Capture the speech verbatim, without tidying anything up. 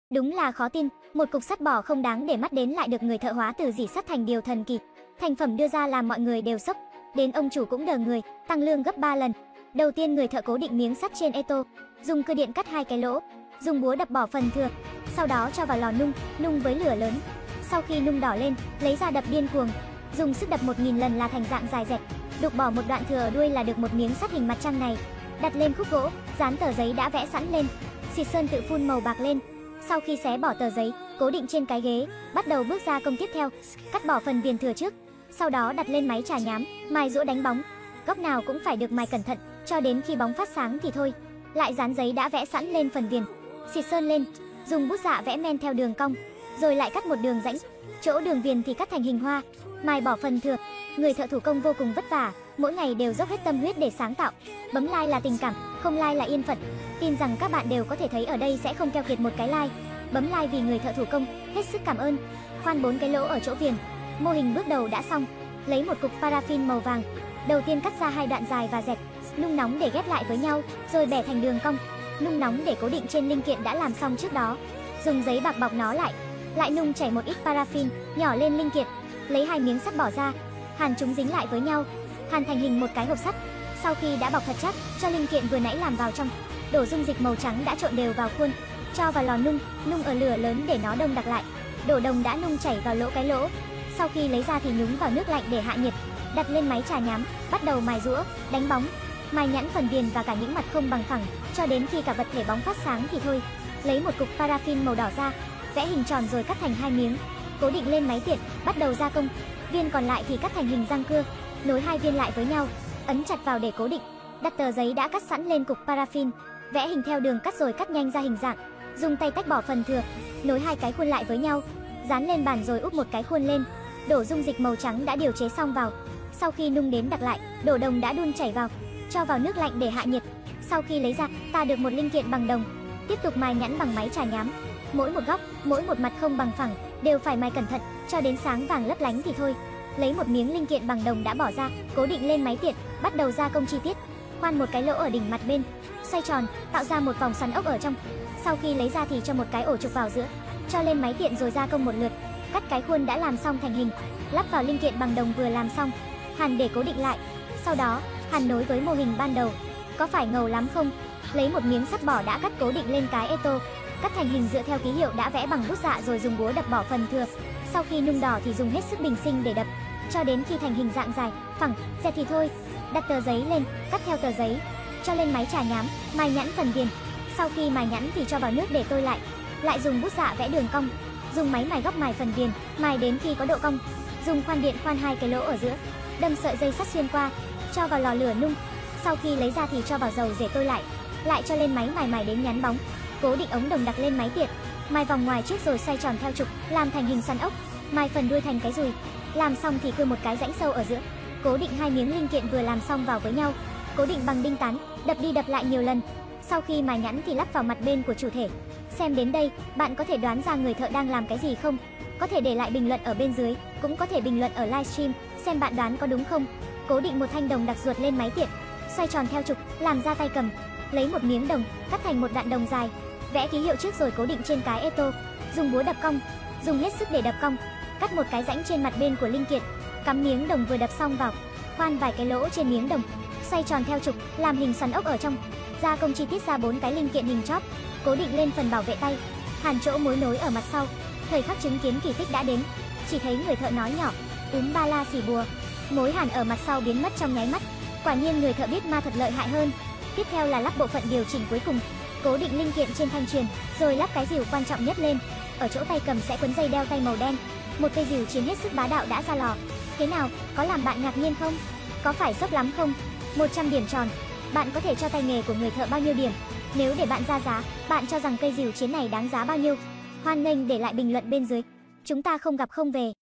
Đúng là khó tin, một cục sắt bỏ không đáng để mắt đến lại được người thợ hóa từ rỉ sắt thành điều thần kỳ. Thành phẩm đưa ra làm mọi người đều sốc, đến ông chủ cũng đờ người, tăng lương gấp ba lần. Đầu tiên người thợ cố định miếng sắt trên ê tô, dùng cưa điện cắt hai cái lỗ, dùng búa đập bỏ phần thừa, sau đó cho vào lò nung, nung với lửa lớn. Sau khi nung đỏ lên, lấy ra đập điên cuồng, dùng sức đập một nghìn lần là thành dạng dài dẹt. Đục bỏ một đoạn thừa ở đuôi là được một miếng sắt hình mặt trăng này. Đặt lên khúc gỗ, dán tờ giấy đã vẽ sẵn lên, xịt sơn tự phun màu bạc lên. Sau khi xé bỏ tờ giấy, cố định trên cái ghế, bắt đầu bước ra công tiếp theo, cắt bỏ phần viền thừa trước, sau đó đặt lên máy chà nhám, mài giũa đánh bóng. Góc nào cũng phải được mài cẩn thận, cho đến khi bóng phát sáng thì thôi. Lại dán giấy đã vẽ sẵn lên phần viền, xịt sơn lên, dùng bút dạ vẽ men theo đường cong, rồi lại cắt một đường rãnh. Chỗ đường viền thì cắt thành hình hoa, mài bỏ phần thừa. Người thợ thủ công vô cùng vất vả, mỗi ngày đều dốc hết tâm huyết để sáng tạo. Bấm like là tình cảm, không like là yên phận. Tin rằng các bạn đều có thể thấy ở đây sẽ không keo kiệt một cái like. Bấm like vì người thợ thủ công, hết sức cảm ơn. Khoan bốn cái lỗ ở chỗ viền. Mô hình bước đầu đã xong. Lấy một cục paraffin màu vàng, đầu tiên cắt ra hai đoạn dài và dẹt, nung nóng để ghép lại với nhau, rồi bẻ thành đường cong. Nung nóng để cố định trên linh kiện đã làm xong trước đó. Dùng giấy bạc bọc nó lại, lại nung chảy một ít paraffin nhỏ lên linh kiện. Lấy hai miếng sắt bỏ ra, hàn chúng dính lại với nhau, hàn thành hình một cái hộp sắt. Sau khi đã bọc thật chắc, cho linh kiện vừa nãy làm vào trong, đổ dung dịch màu trắng đã trộn đều vào khuôn, cho vào lò nung, nung ở lửa lớn để nó đông đặc lại. Đổ đồng đã nung chảy vào lỗ cái lỗ. Sau khi lấy ra thì nhúng vào nước lạnh để hạ nhiệt, đặt lên máy chà nhám, bắt đầu mài giũa, đánh bóng, mài nhẵn phần viền và cả những mặt không bằng phẳng, cho đến khi cả vật thể bóng phát sáng thì thôi. Lấy một cục paraffin màu đỏ ra, vẽ hình tròn rồi cắt thành hai miếng, cố định lên máy tiện, bắt đầu gia công. Viên còn lại thì cắt thành hình răng cưa, nối hai viên lại với nhau, ấn chặt vào để cố định. Đặt tờ giấy đã cắt sẵn lên cục paraffin, vẽ hình theo đường cắt rồi cắt nhanh ra hình dạng. Dùng tay tách bỏ phần thừa, nối hai cái khuôn lại với nhau, dán lên bàn rồi úp một cái khuôn lên. Đổ dung dịch màu trắng đã điều chế xong vào. Sau khi nung đến đặc lại, đổ đồng đã đun chảy vào, cho vào nước lạnh để hạ nhiệt. Sau khi lấy ra, ta được một linh kiện bằng đồng. Tiếp tục mài nhẵn bằng máy chà nhám. Mỗi một góc, mỗi một mặt không bằng phẳng đều phải mài cẩn thận, cho đến sáng vàng lấp lánh thì thôi. Lấy một miếng linh kiện bằng đồng đã bỏ ra, cố định lên máy tiện, bắt đầu gia công chi tiết. Khoan một cái lỗ ở đỉnh mặt bên, xoay tròn, tạo ra một vòng xoắn ốc ở trong. Sau khi lấy ra thì cho một cái ổ trục vào giữa, cho lên máy tiện rồi gia công một lượt. Cắt cái khuôn đã làm xong thành hình, lắp vào linh kiện bằng đồng vừa làm xong, hàn để cố định lại. Sau đó, hàn nối với mô hình ban đầu. Có phải ngầu lắm không? Lấy một miếng sắt bỏ đã cắt cố định lên cái ê tô, cắt thành hình dựa theo ký hiệu đã vẽ bằng bút dạ rồi dùng búa đập bỏ phần thừa. Sau khi nung đỏ thì dùng hết sức bình sinh để đập, cho đến khi thành hình dạng dài, phẳng, dẹt thì thôi. Đặt tờ giấy lên, cắt theo tờ giấy, cho lên máy chà nhám, mài nhẵn phần viền. Sau khi mài nhẵn thì cho vào nước để tôi lại. Lại dùng bút dạ vẽ đường cong, dùng máy mài góc mài phần viền, mài đến khi có độ cong. Dùng khoan điện khoan hai cái lỗ ở giữa, đâm sợi dây sắt xuyên qua, cho vào lò lửa nung. Sau khi lấy ra thì cho vào dầu để tôi lại, lại cho lên máy mài mài đến nhắn bóng. Cố định ống đồng đặt lên máy tiện, mài vòng ngoài trước rồi xoay tròn theo trục, làm thành hình xoắn ốc. Mài phần đuôi thành cái dùi. Làm xong thì cưa một cái rãnh sâu ở giữa, cố định hai miếng linh kiện vừa làm xong vào với nhau, cố định bằng đinh tán, đập đi đập lại nhiều lần. Sau khi mài nhẵn thì lắp vào mặt bên của chủ thể. Xem đến đây, bạn có thể đoán ra người thợ đang làm cái gì không? Có thể để lại bình luận ở bên dưới, cũng có thể bình luận ở livestream, xem bạn đoán có đúng không. Cố định một thanh đồng đặc ruột lên máy tiện, xoay tròn theo trục, làm ra tay cầm. Lấy một miếng đồng, cắt thành một đoạn đồng dài, vẽ ký hiệu trước rồi cố định trên cái ê tô, dùng búa đập cong, dùng hết sức để đập cong. Cắt một cái rãnh trên mặt bên của linh kiện, cắm miếng đồng vừa đập xong vào, khoan vài cái lỗ trên miếng đồng, xoay tròn theo trục, làm hình xoắn ốc ở trong. Gia công chi tiết ra bốn cái linh kiện hình chóp, cố định lên phần bảo vệ tay, hàn chỗ mối nối ở mặt sau. Thời khắc chứng kiến kỳ tích đã đến, chỉ thấy người thợ nói nhỏ, úm ba la xì bùa, mối hàn ở mặt sau biến mất trong nháy mắt. Quả nhiên người thợ biết ma thật lợi hại hơn. Tiếp theo là lắp bộ phận điều chỉnh cuối cùng, cố định linh kiện trên thanh truyền, rồi lắp cái rìu quan trọng nhất lên. Ở chỗ tay cầm sẽ quấn dây đeo tay màu đen, một cây rìu chiến hết sức bá đạo đã ra lò. Thế nào, có làm bạn ngạc nhiên không? Có phải sốc lắm không? một trăm điểm tròn. Bạn có thể cho tay nghề của người thợ bao nhiêu điểm? Nếu để bạn ra giá, bạn cho rằng cây rìu chiến này đáng giá bao nhiêu? Hoan nghênh để lại bình luận bên dưới. Chúng ta không gặp không về.